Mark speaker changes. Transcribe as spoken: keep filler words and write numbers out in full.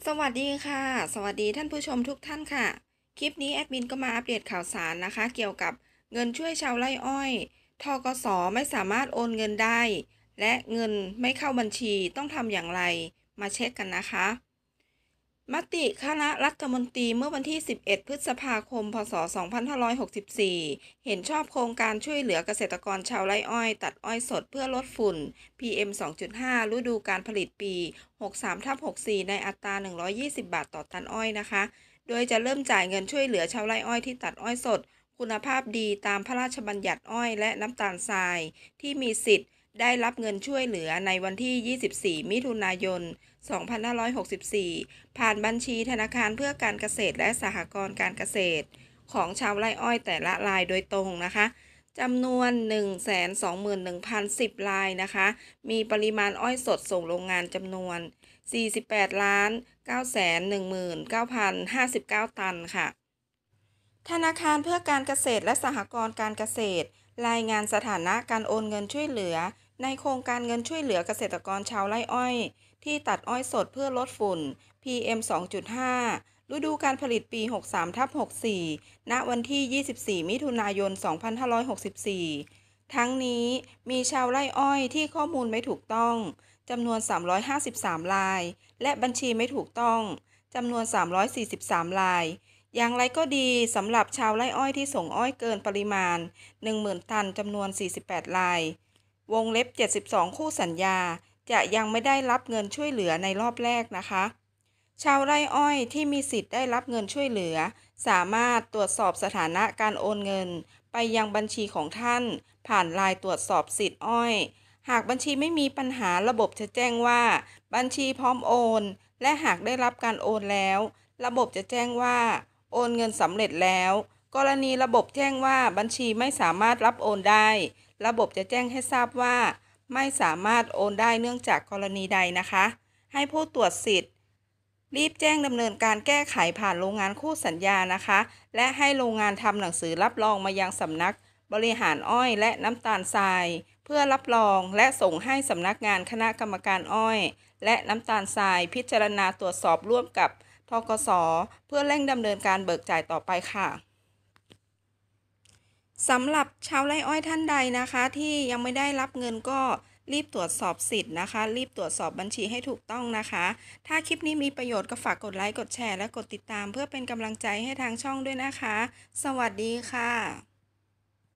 Speaker 1: สวัสดีค่ะสวัสดีท่านผู้ชมทุกท่านค่ะคลิปนี้แอดมินก็มาอัปเดตข่าวสารนะคะเกี่ยวกับเงินช่วยชาวไร่อ้อยทกสไม่สามารถโอนเงินได้และเงินไม่เข้าบัญชีต้องทำอย่างไรมาเช็คกันนะคะมติคณะรัฐมนตรีเมื่อวันที่ สิบเอ็ด พฤษภาคม พ.ศ. สองพันห้าร้อยหกสิบสี่ เห็นชอบโครงการช่วยเหลือเกษตรกรชาวไร่อ้อยตัดอ้อยสดเพื่อลดฝุ่น พี เอ็ม สองจุดห้า ฤดูการผลิตปี หกสิบสามทับหกสิบสี่ ในอัตรา หนึ่งร้อยยี่สิบ บาทต่อตันอ้อยนะคะ โดยจะเริ่มจ่ายเงินช่วยเหลือชาวไร่อ้อยที่ตัดอ้อยสดคุณภาพดีตามพระราชบัญญัติอ้อยและน้ำตาลทรายที่มีสิทธิ์ได้รับเงินช่วยเหลือในวันที่ ยี่สิบสี่ มิถุนายน สองพันห้าร้อยหกสิบสี่ ผ่านบัญชีธนาคารเพื่อการเกษตรและสหกรณ์การเกษตรของชาวไร่อ้อยแต่ละรายโดยตรงนะคะจำนวน หนึ่งแสนสองหมื่นหนึ่งพันสิบ รายนะคะมีปริมาณอ้อยสดส่งโรงงานจำนวน สี่สิบแปดล้านเก้าแสนหนึ่งหมื่นเก้าพันห้าสิบเก้า ตันค่ะธนาคารเพื่อการเกษตรและสหกรณ์การเกษตรรายงานสถานะการโอนเงินช่วยเหลือในโครงการเงินช่วยเหลือเกษตรกรชาวไร่อ้อยที่ตัดอ้อยสดเพื่อลดฝุ่น พี เอ็ม สองจุดห้า ฤดูการผลิตปี หกสิบสามทับหกสิบสี่ ณ วันที่ ยี่สิบสี่ มิถุนายน สองพันห้าร้อยหกสิบสี่ ทั้งนี้มีชาวไร่อ้อยที่ข้อมูลไม่ถูกต้องจำนวน สามร้อยห้าสิบสาม ราย และบัญชีไม่ถูกต้องจำนวน สามร้อยสี่สิบสาม ราย อย่างไรก็ดีสำหรับชาวไร่อ้อยที่ส่งอ้อยเกินปริมาณ หนึ่งหมื่น ตันจำนวน สี่สิบแปด รายวงเล็บ เจ็ดสิบสอง คู่สัญญาจะยังไม่ได้รับเงินช่วยเหลือในรอบแรกนะคะชาวไร่อ้อยที่มีสิทธิ์ได้รับเงินช่วยเหลือสามารถตรวจสอบสถานะการโอนเงินไปยังบัญชีของท่านผ่านไลน์ตรวจสอบสิทธิ์อ้อยหากบัญชีไม่มีปัญหาระบบจะแจ้งว่าบัญชีพร้อมโอนและหากได้รับการโอนแล้วระบบจะแจ้งว่าโอนเงินสำเร็จแล้วกรณีระบบแจ้งว่าบัญชีไม่สามารถรับโอนได้ระบบจะแจ้งให้ทราบว่าไม่สามารถโอนได้เนื่องจากกรณีใดนะคะให้ผู้ตรวจสิทธิ์รีบแจ้งดำเนินการแก้ไขผ่านโรงงานคู่สัญญานะคะและให้โรงงานทำหนังสือรับรองมายังสำนักบริหารอ้อยและน้ำตาลทรายเพื่อรับรองและส่งให้สำนักงานคณะกรรมการอ้อยและน้ำตาลทรายพิจารณาตรวจสอบร่วมกับธกสเพื่อเร่งดำเนินการเบิกจ่ายต่อไปค่ะสำหรับชาวไร่อ้อยท่านใดนะคะที่ยังไม่ได้รับเงินก็รีบตรวจสอบสิทธิ์นะคะรีบตรวจสอบบัญชีให้ถูกต้องนะคะถ้าคลิปนี้มีประโยชน์ก็ฝากกดไลค์กดแชร์และกดติดตามเพื่อเป็นกำลังใจให้ทางช่องด้วยนะคะสวัสดีค่ะ